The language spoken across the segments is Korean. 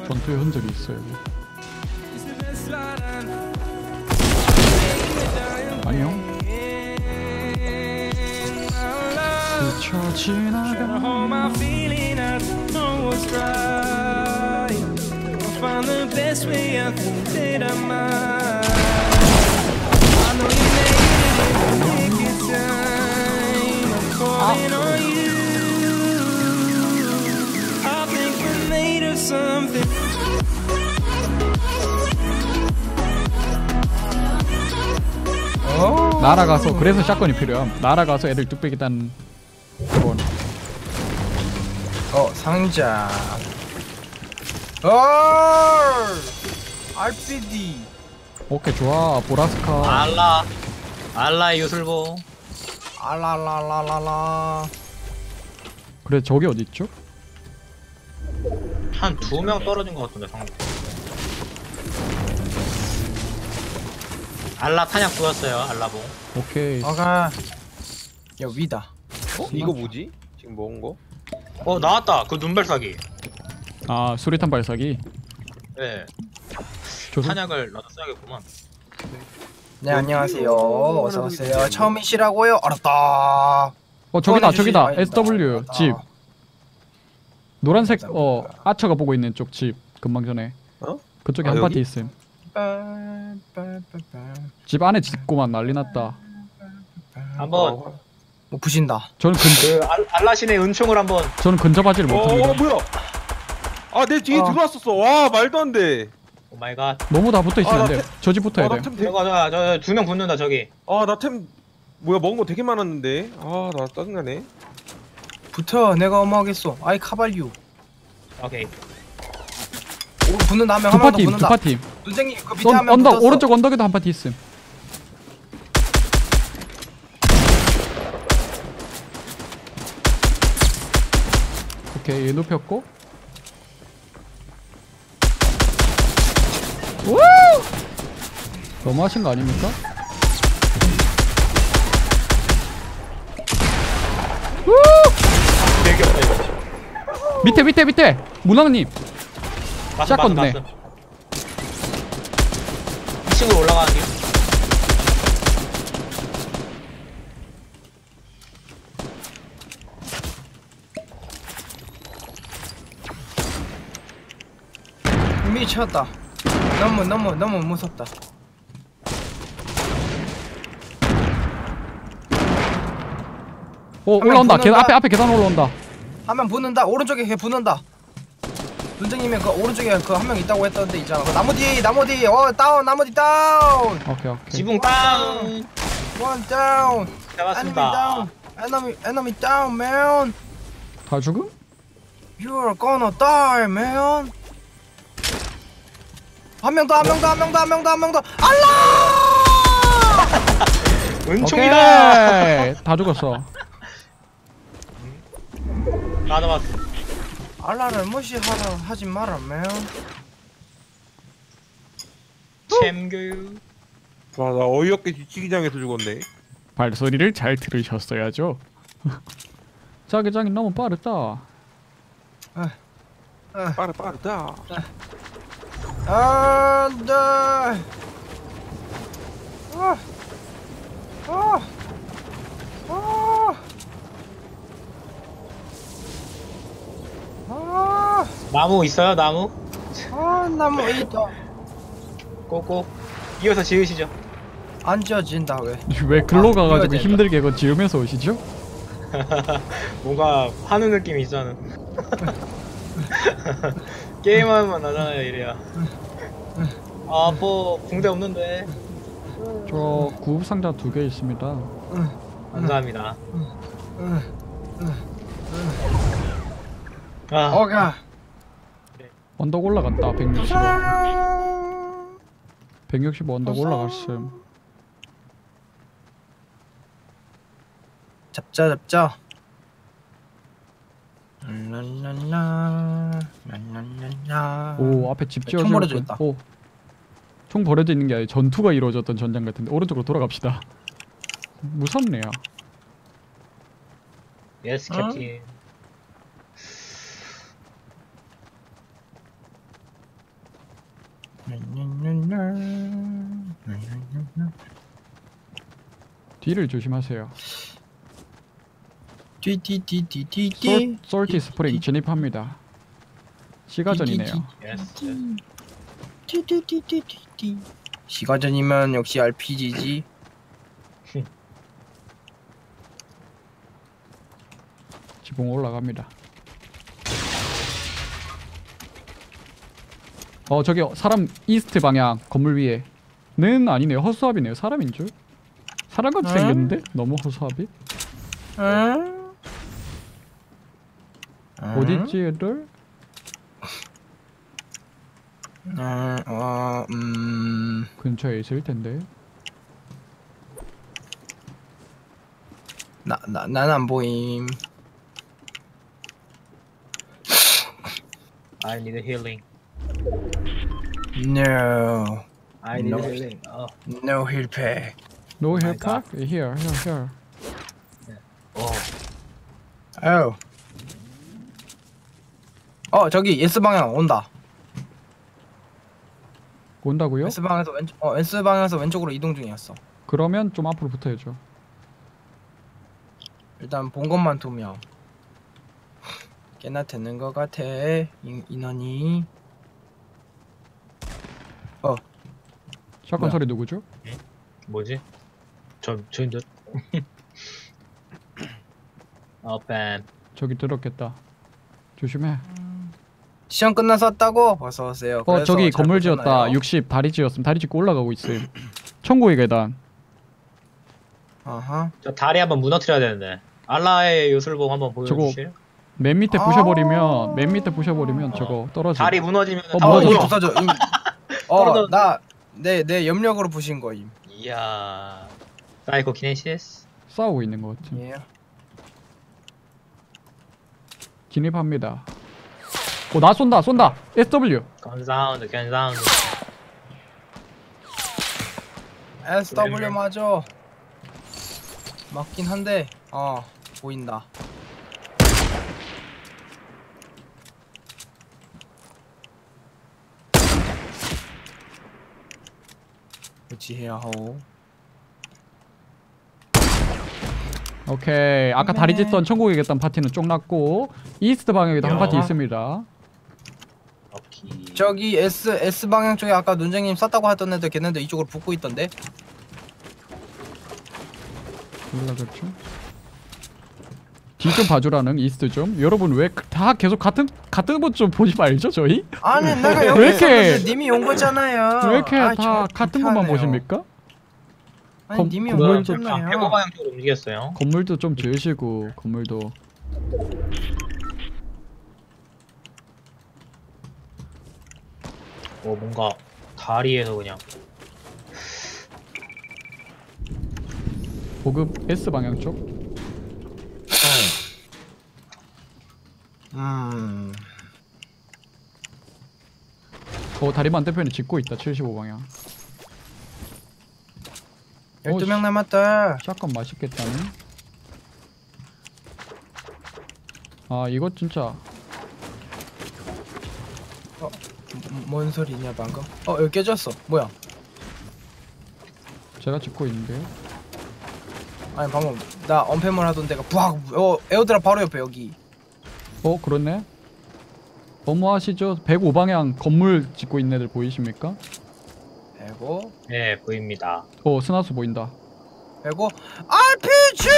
전투의 흔적이 있어요. 안녕. 스쳐 지나가. 날아가서 그래서 샷건이 필요함. 날아가서 애들 뚝배기 딴 그건. 상자. RPD. 오케이 좋아. 보라스카. 알라의 요술봉. 알라라라라라. 그래 저기 어디 있죠? 한 2명 떨어진 것 같은데 방금. 알라 탄약 보였어요. 알라봉. 오케이. 야 위다. 이거 뭐지? 지금 먹은 거? 나왔다. 그 눈발사기. 아 수리탄 발사기. 네. 조선. 탄약을 나도 써야겠구만. 네 안녕하세요. 어서 오세요. 처음이시라고요? 알았다. 저기다. SW 집. 노란색 아처가 보고 있는 쪽 집. 금방 전에. 그쪽에 한 여기? 파티 있음. 집 안에 짓고만 난리 났다. 한번 뭐 부신다. 저는 알라신의 은총을 한번. 저는 근접하지를 못합니다. 뭐야? 내 뒤에 들어왔었어. 와 말도 안 돼. 오 마이 갓. 너무 다 붙어 있으면 안 돼요. 저 집 붙어야 돼. 저거 저 2명 붙는다 저기. 나 템 뭐야 먹은 거 되게 많았는데. 나 짜증나네. 붙어. 내가 어마하겠어. 아이 카발유. 오케이. 붙는다. 한 명 두 더 파티, 두 붙는다. 파티. 선생님 그 밑에 한 명 언덕 붙었어. 오른쪽 언덕에도 한 파티 있음. 오케이 얘 눕혔고. 우! 너무하신 거 아닙니까? 우! 되게 없다 이거. 밑에 문왕님. 샷건네. 2층으로 올라가는 길. 미쳤다. 너무 무섭다. 올라온다. 계단 앞에 계단 올라온다. 한 명 붙는다. 오른쪽에 걔 붙는다. 선생님이 그 오른쪽에 그 한 명 있다고 했던 데 있잖아. 그 나무 뒤 다운. 나무 뒤 다운. 오케이. 지붕 땅. 원 다운. 잡았습니다. Enemy down, man. 다 죽음? You're gonna die, man. 한 명 더. 알라! 은총이다. 오케이. 다 죽었어. 다 잡았어. 알라를 무시하라 하지 마라, man. 챔교육. 나 어이없게 뒤치기장에서 죽었네. 발소리를 잘 들으셨어야죠. 자기장이 너무 빠르다. 빠르다. 안돼. 나무 있어요 나무? 나무 있다. 꼭꼭 이어서 지으시죠. 안 지어진다 왜? 왜 글로 가가지고 이어야 힘들게 그거 지으면서 오시죠? 뭔가 하는 느낌이 있잖아. 게임하면 나잖아요 이래야. 뭐 붕대 없는데. 저 구급 상자 2개 있습니다. 감사합니다. 어가. 언덕 올라갔다. 165 언덕 올라갔음. 잡자. 오 앞에 집 총 지어져 버려져 있군. 있다. 총 버려져 있는 게 아니라 전투가 이루어졌던 전장 같은데 오른쪽으로 돌아갑시다. 무섭네요. 예스 캡틴. 뒤를 조심하세요. 뒤. 솔티 스프링 진입합니다. 시가전이네요. 예스. 시가전이면 역시 RPG지. 지붕 올라갑니다. 저기 사람 이스트 방향 건물 위에는 아니네요. 허수아비네요. 사람인 줄? 사람같이 응? 생겼는데? 너무 허수아비? 응? 어딨지 얘들? 근처에 있을 텐데. 난 안 보임. I need healing. No. I need No. healing. No 힐팩. No my here park? Here. 오. 저기 S 방향 온다. 온다고요? S 방향에서 S 방향에서 왼쪽으로 이동 중이었어. 그러면 좀 앞으로 붙어야죠. 일단 본 것만 2명. 꽤나 되는 것 같아. 인원이. 샷건 뭐야? 소리 누구죠? 뭐지? 저인 듯. 뱀. 저기 들었겠다. 조심해. 시험 끝나서 왔다고? 어서 오세요. 그래서 저기 잘 건물 지었다. 보셨나요? 60 다리 지었음. 다리 짓고 올라가고 있음. 천국의 계단. 아하. 저 다리 한번 무너뜨려야 되는데. 알라의 요술봉 한번 보여주실? 맨 밑에 아. 부셔버리면 저거 떨어져. 다리 무너지면 무너졌어. 이거 부서져. 떨어져. 내 염력으로 부신 거임. 이야. 사이코키네시스. 싸우고 있는 것 같음. 예. 진입합니다. 나 쏜다. SW. 건사운드. SW 맞아. 맞긴 한데 보인다. 그치해야 하오. 오케이. 아까 다리 짓던 천국의 계단 파티는 쪽 났고 이스트 방향에도 한 야. 파티 있습니다. 오케이. 저기 S 방향 쪽에 아까 눈쟁님 쐈다고 했던 애들 걔네들 이쪽으로 붙고 있던데. 올라갔죠. 뒤 좀 봐주라는 이스트 좀. 여러분 왜 다 계속 같은 곳 좀 보지 말죠 저희? 아니 내가 여기 왜 이렇게- 있었는데 님이 온 거잖아요. 왜 이렇게 아, 다 저 같은 곳만 불편해요. 보십니까? 아니 검- 님이 건물 온 좀- 거잖아요. 배고 방향 쪽으로 움직였어요. 건물도 좀 지으시고 건물도. 뭔가 다리에서 그냥. 보급 S 방향 쪽. 다리 반대편에 짓고 있다. 75방향. 12명 남았다. 샷건 맛있겠다네. 이거 진짜 뭔 소리냐 방금? 여기 깨졌어. 뭐야? 제가 짓고 있는데요. 아니 방금 나 언패물 하던 데가 부악. 에어드랍 바로 옆에 여기. 그렇네. 너무하시죠? 105방향 건물 짓고 있는 애들 보이십니까? 배고 네, 보입니다. 스나수 보인다. 배고 RPG.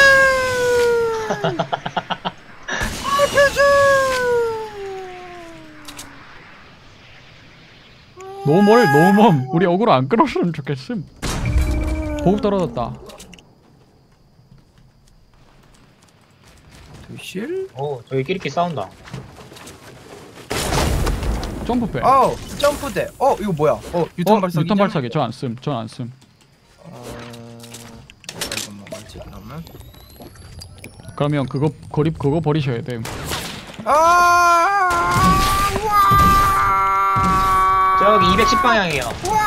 RPG. 너무 멀. 우리 어그로 안 끌었으면 좋겠음. 보급 떨어졌다. 두실? 저기 끼리끼리 싸운다. 점프배. 점프대. 이거 뭐야? 유턴 발사기. 유턴 발사기. 전 안 씀. 이거 뭐 맞지 그러면? 그러면 그거 버리셔야 돼. 저기 210방향이에요.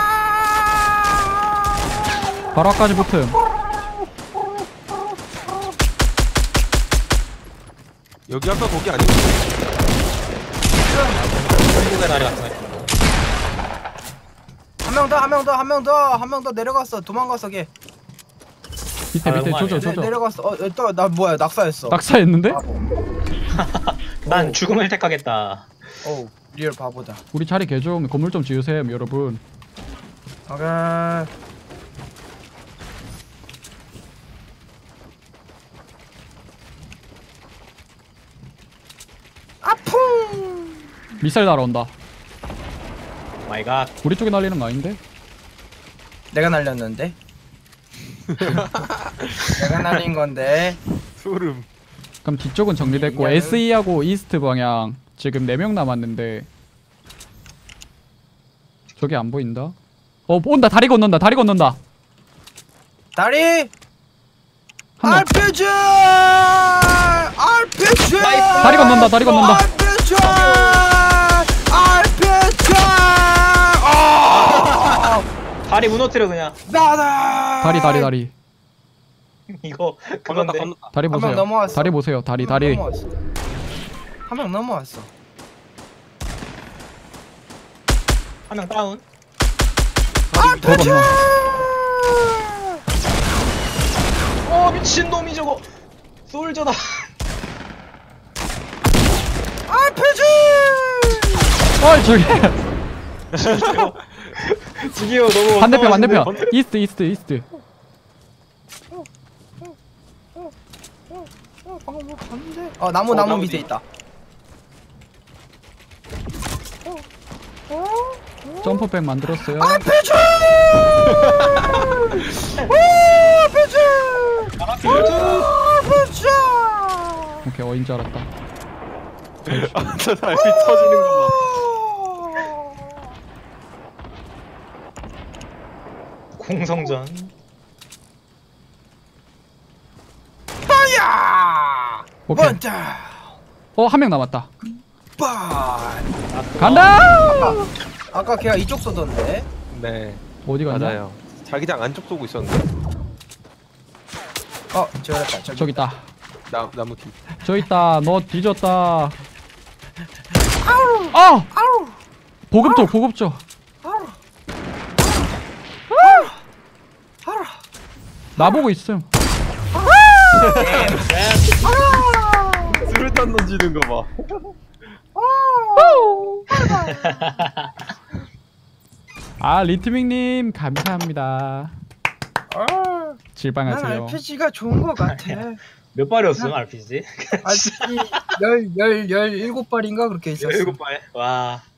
바로 앞까지 붙음. 여기 아까 거기 아니고. 한국의 다리 같은 거. 한 명 더 내려갔어. 도망갔어 걔. 밑에 밑에 조져 조져. 내려갔어. 나 뭐야 낙사했어. 낙사했는데? 바보. 난 죽음을 택하겠다. 어우 리얼 바보다. 우리 자리 개 좀 건물 좀 지으셈 여러분. 오케이. 아풍. 미사일 날아온다. 마이 갓. 우리 쪽에 날리는 거 아닌데? 내가 날렸는데. 내가 날린 건데. 소름. 그럼 뒤쪽은 정리됐고 미안해. SE하고 이스트 방향 지금 4명 남았는데 저기 안 보인다? 온다. 다리 건넌다. 다리 건넌다. 다리. 한 명. RPG. RPG. 다리 건넌다. 다리 건넌다. RPG. RPG. 아! 다리 무너뜨려 그냥. 나다. 다리. 이거 건넜다 그건데. 건넜다. 다리 한 명 보세요. 넘어왔어. 다리 보세요. 다리. 한 명 넘어왔어. 한 명 다운. 더 건너. 미친 놈이 저거. 솔저다. RPG. 저기 지기요 너무 반대편. 이스트. 나무 밑에 있다. 점프백 만들었어요. RPG. RPG. 오케이 어인 줄 알았다. 저 달빛 터지는 거 봐. 공성전. 파이야. 오케이. 원자. 한 명 남았다. 빠. 간다. 아까 걔가 이쪽 쏘던데. 네. 어디 갔냐? 맞아요. 자기장 안쪽 쏘고 있었는데. 저기 저기 있다. 나무 뒤. 저 있다. 너 뒤졌다. 보급 줘. 나보고 있음. 수류탄 던지는 거 봐. 리트밍님 감사합니다. 난 질방하세요. RPG가 좋은 것 같아. 몇 발이었음 RPG? RPG 17발인가 그렇게 있었어. 17발. 와.